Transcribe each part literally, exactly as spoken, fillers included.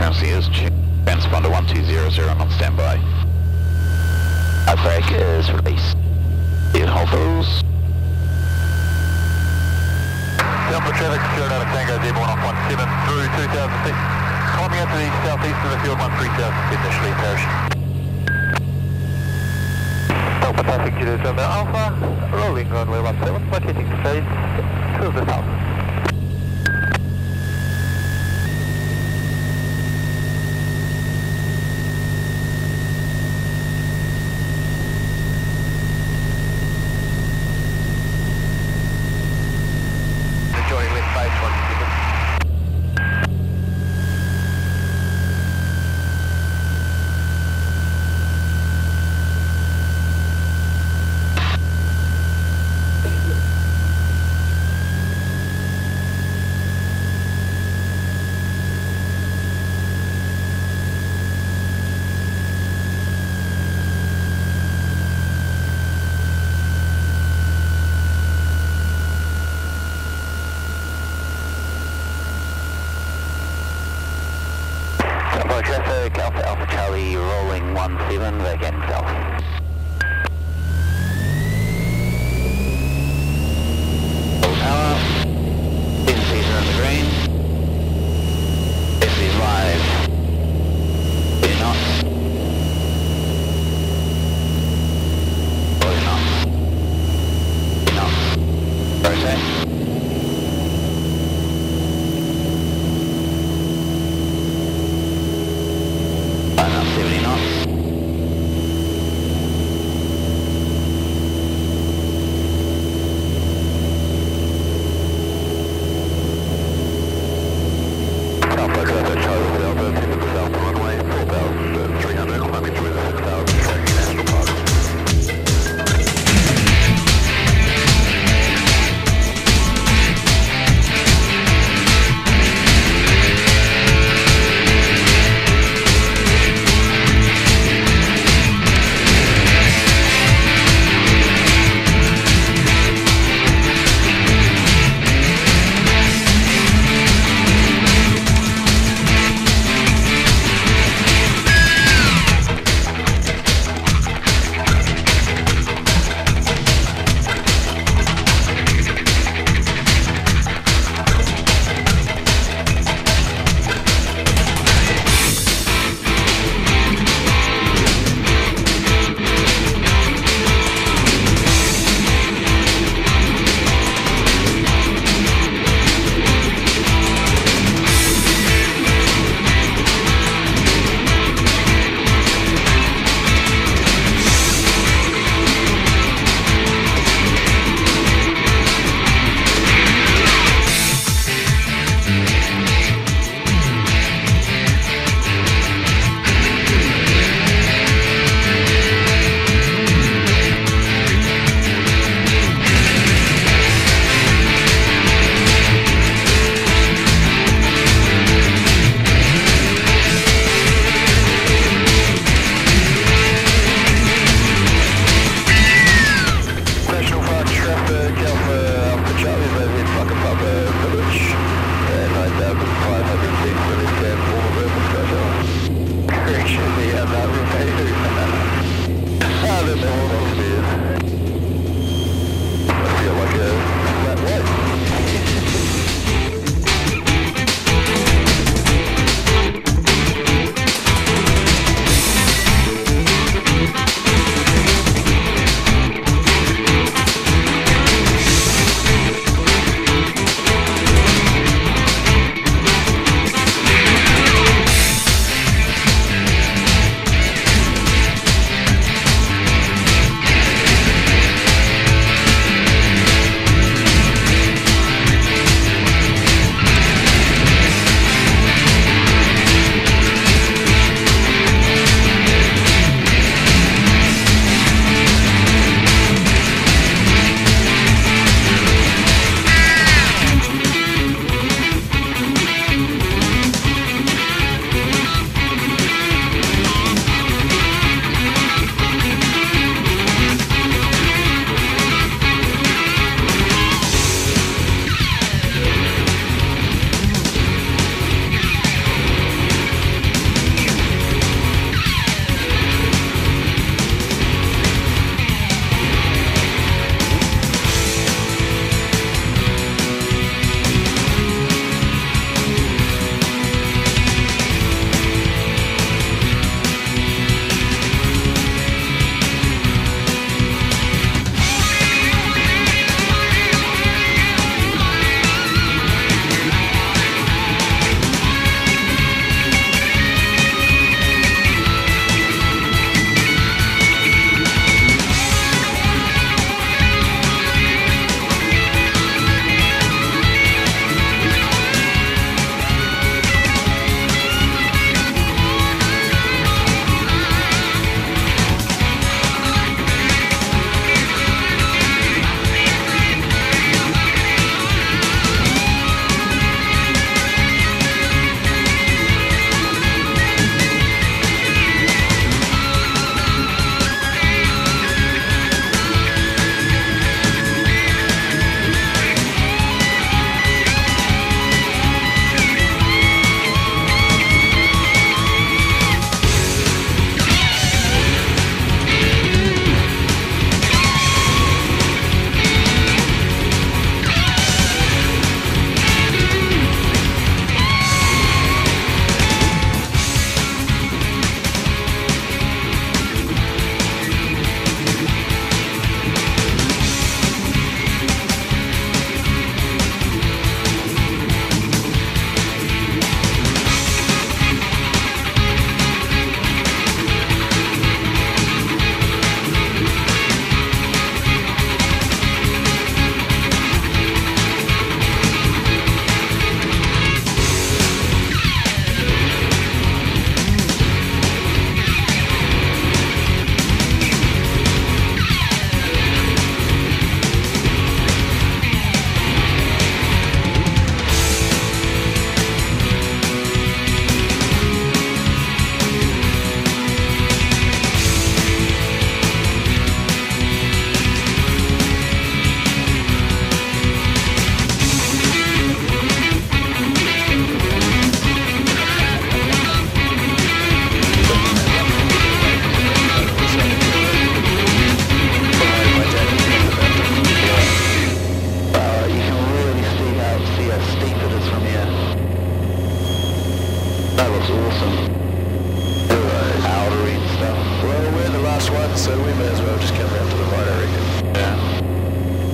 Transferring is transponder one two zero zero on standby. Brake is released. In hold those. Delta traffic secured out of Tango Zebra one off one seven through two thousand feet. Climbing out to the southeast of the field one three thousand feet initially parachute. Delta traffic to the Zebra Alpha, rolling runway one seven, rotating to phase two of the south. Traffic, Alpha Alpha Charlie, rolling one seven, vacating south. Full power, ten seats are in the green. F is live, thirty knots. forty knots. thirty knots. Rotate. seventy knots. Alpha Delta Charlie Delta, to the south runway, four thousand three hundred, climbing through the six thousand, tracking National Park.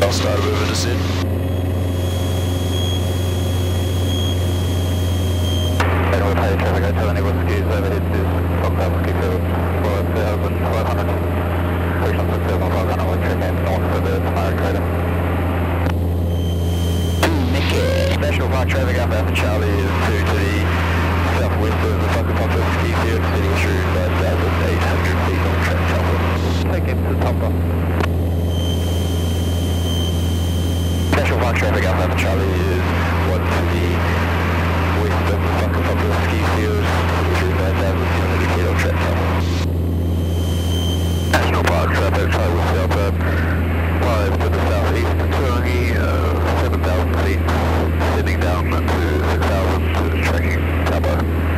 I'll start a bit of a descent. Anyway, pay traffic, I tell anyone skis overhead to Fox House Ski Field five thousand five hundred. six one six seven five hundred, we'll check in north for the Tamara crater. National Park traffic up Alpha Charlie is two to the southwest of the Fox House Ski Field, heading through five thousand eight hundred feet on track Taupo. Take in to Taupo. National Park traffic up Alpha Charlie is one to the west of the Fox House Ski Field, through five thousand two hundred feet on track Taupo. National Park traffic, Charlie will south up, five to the southeast, turning uh, seven thousand feet, heading down to six thousand, tracking Taupo.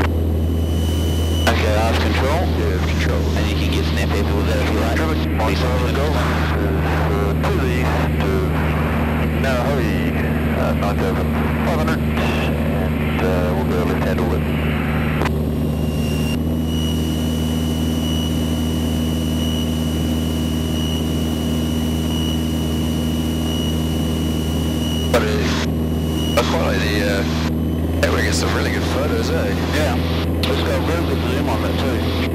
Okay, I have control. Yeah, it's control. And you can get snap people with that if you like. Traffic, my side of the goal is uh, to the east of Ngauruhoe, uh, nine thousand five hundred, and uh, we'll go left-hand orbit. But uh, I quite like the, uh, hey, we get some really good photos, eh? Yeah. It's got a real good zoom on it too.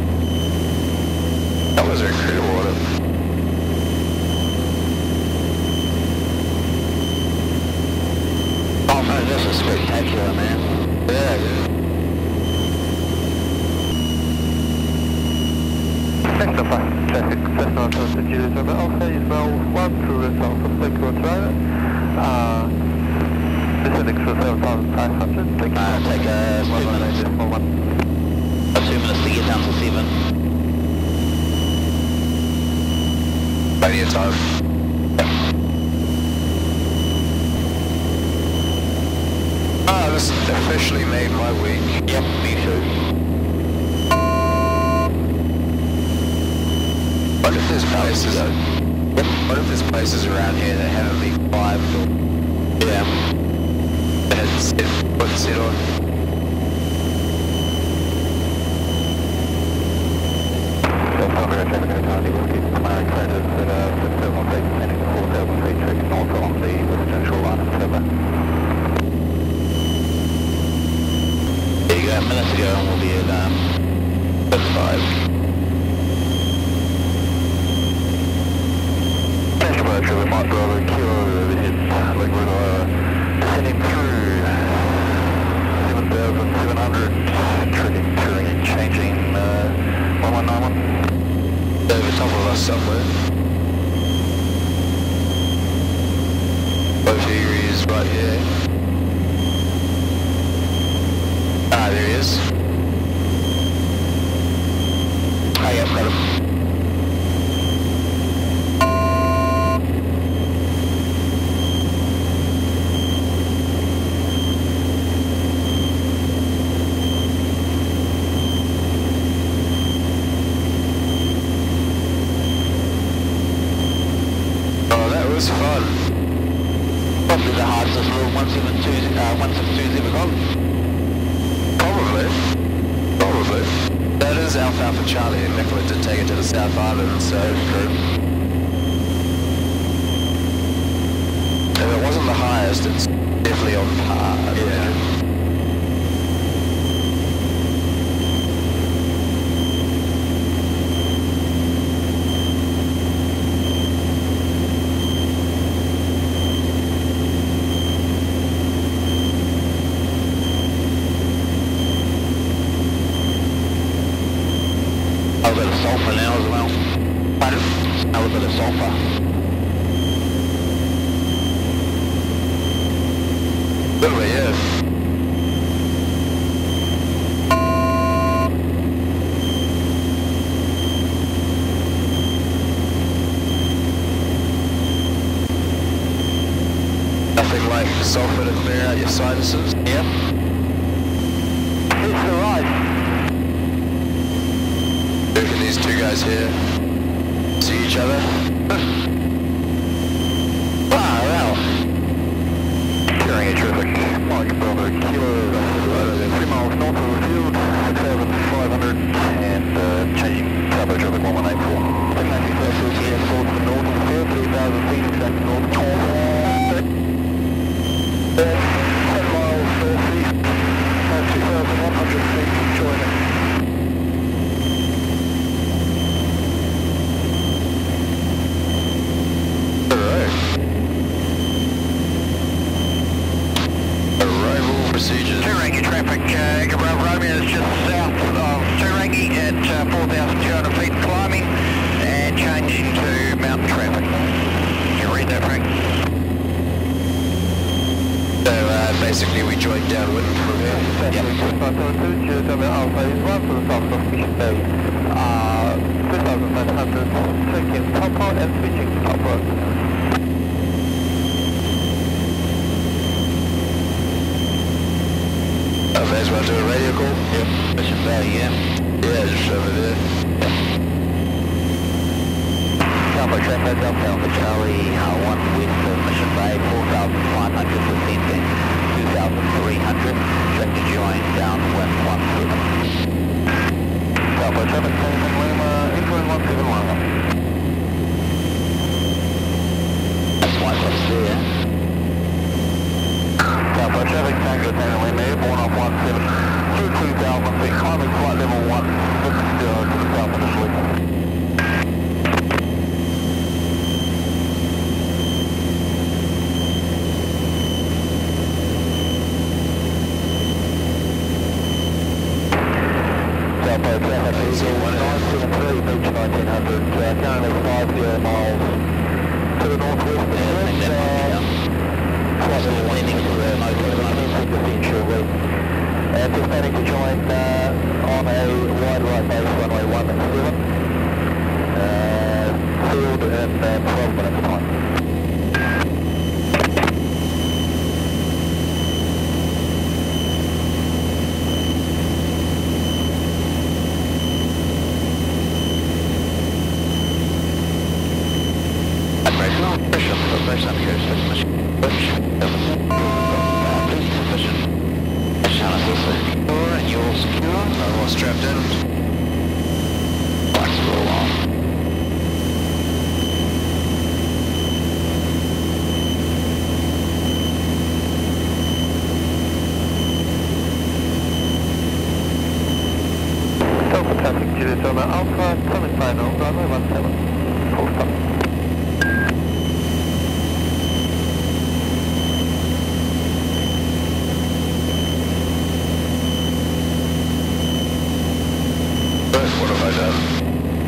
That was incredible on it. Oh no, this is spectacular, man. Yeah, yeah. National Park traffic, Cessna to the Julius over Alpha is well one through the south of Lake Taupo. Uh, descending for seven thousand five hundred. Take Uh, take a one two one minutes. decimal one. Uh, two minutes to get down to seven. Plenty of time. Ah, this officially made my week. Yep, me too. What if there's places, Yep. what if there's places around here that haven't been climbed or Yeah. that hasn't set, put set on? South traffic entirely will keep Tamara craters at uh, six thousand feet, descending to four thousand feet, tracking north along the western shoreline of Taupo. There you go, minutes ago and we'll be at um, thirty-five. National Park traffic, Mike Bravo, Kilo overhead, Lake Ruapehu, descending through seven thousand seven hundred, tracking, touring and changing uh, one one nine one. Over top of us somewhere. Boat is right here. Ah, there he is. Oh, yeah, got him. Oh, that was fun. Probably the hardest little one seven two, uh, one six two's ever gone. Probably. Probably. That is Alpha Alpha Charlie, and Nicola did take it to the South Island, so it's true. If it wasn't the highest, it's definitely on par. Yeah. A little bit of sulfur now as well. Pardon? Smell a bit of sulfur. A little bit, yeah. Nothing like sulfur to clear out your sinuses. Yep. It's the right. Reckon these two guys here see each other? Wow, well. Carrying a traffic, Mike Bravo, Kilo, uh, three miles north of the field, six thousand five hundred, and uh, changing Taupo traffic one one eight four. Taxi services here, forward to the north of the field, three thousand feet, exact north uh, Gabriel Romeo is just south of Turangi at uh, four thousand two hundred feet climbing and changing to mountain traffic. Can you read that, Frank? So uh, basically we joined downwind from here. Yep. five seven two, G S W Alpha is one to the south of Mission Bay. Uh, two thousand nine hundred, taking Taupo and switching to Taupo. Uh, may as well do a radio call. Yep. Mission Bay, yeah. Yeah, just over there. Taupo traffic, Alpha Alpha Charlie, uh, one west of Mission Bay, four thousand five hundred descending, two thousand three hundred, track to join downwind one seven. Taupo traffic, Tango Lima, entering one seven one. That's why it's there. Taupo traffic, Tango Tango Lima, airborne off one seven, through two thousand feet, climbing flight level one, looking still to the south initially. Taupo traffic, Eagle nine seven three, beach nineteen hundred, uh, currently five zero miles to the northwest. Yeah, uh, flight level one, landing for the percent shortly. And just planning to join uh, on a wide right base runway one seven, uh, field in uh, twelve minutes time. Strapped in. Lights roll on. Taupo traffic, Juliet Lima Alpha, coming final, runway one seven, full stop. What have I done?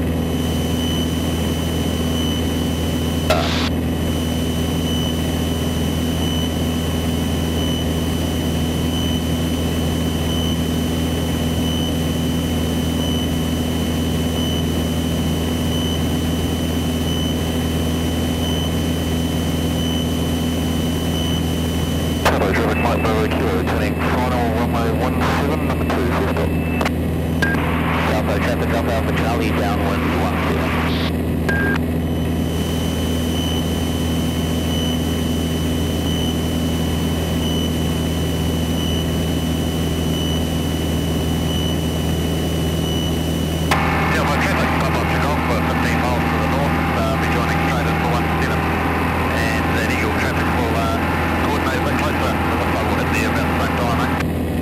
Taupo traffic, Mike Bravo Kilo, turning final, runway one seven, number two, full stop. Taupo traffic, Alpha Alpha Charlie, downwind one seven. Taupo traffic, Papa Oscar Golf for fifteen miles to the north, uh, be joining straight in for one seven. And that Eagle traffic will uh, coordinate a bit closer, it looks like we'll hit there about the same time, eh?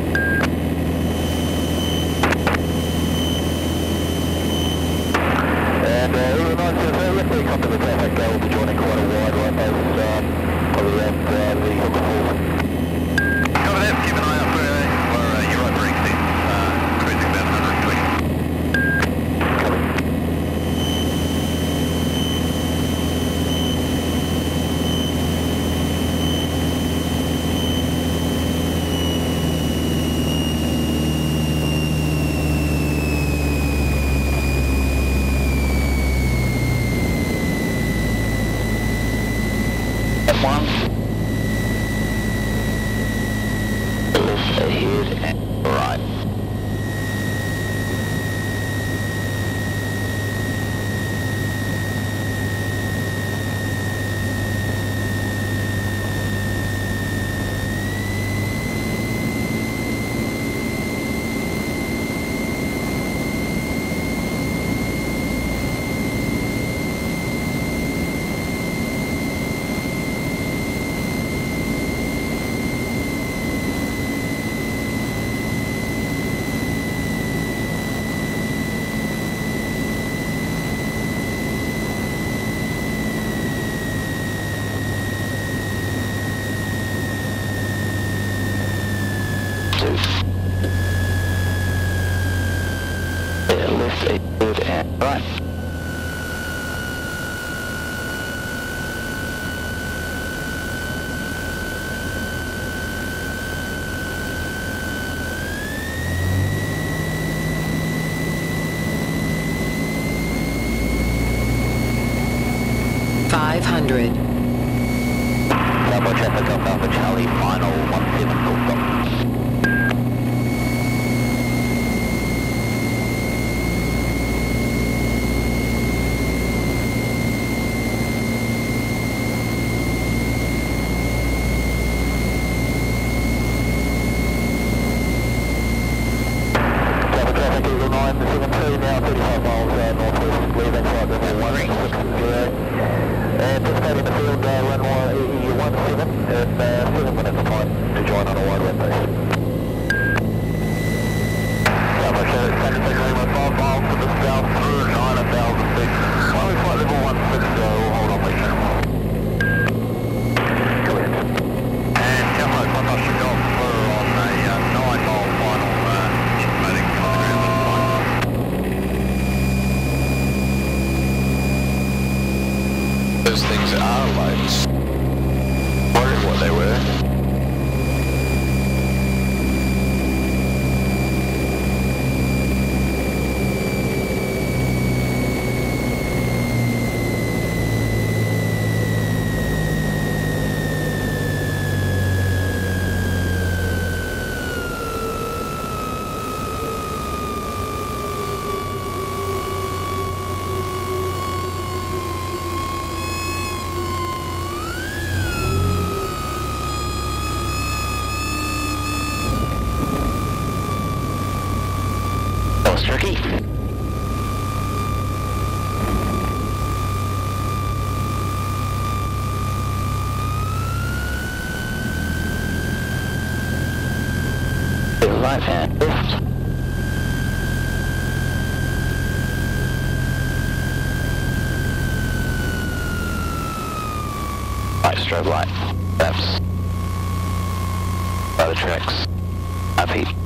And uh, Eagle nine seven three, if we come to the traffic, uh, we'll be joining quite a wide right base, um, probably around uh, the Hooker Falls. Cover that, keep an eye out for, uh, for uh, Europa exit, uh, cruising about one hundred twenty. Cover. One. Left ahead and right. left, eight good and right. five hundred. Taupo traffic Alpha Alpha Charlie, final one seven full stop. Taupo traffic Eagle nine seven two, now thirty-five miles uh, northwest, leaving flight level one six zero. Anticipating the field uh, runway one seven and uh, seven minutes time to join on a wide wind base. Taupo traffic Standard Takeaway one five miles to the south through nine thousand feet. Climbing flight level one six zero, hold on please. Go ahead. And Taupo Aerodrome Golf for on a uh, nine mile final uh, informatic coming around the Those things are lights. Wondering what they were. Tricky. Right hand left. Right strobe light. Left. By the tracks. Up heat.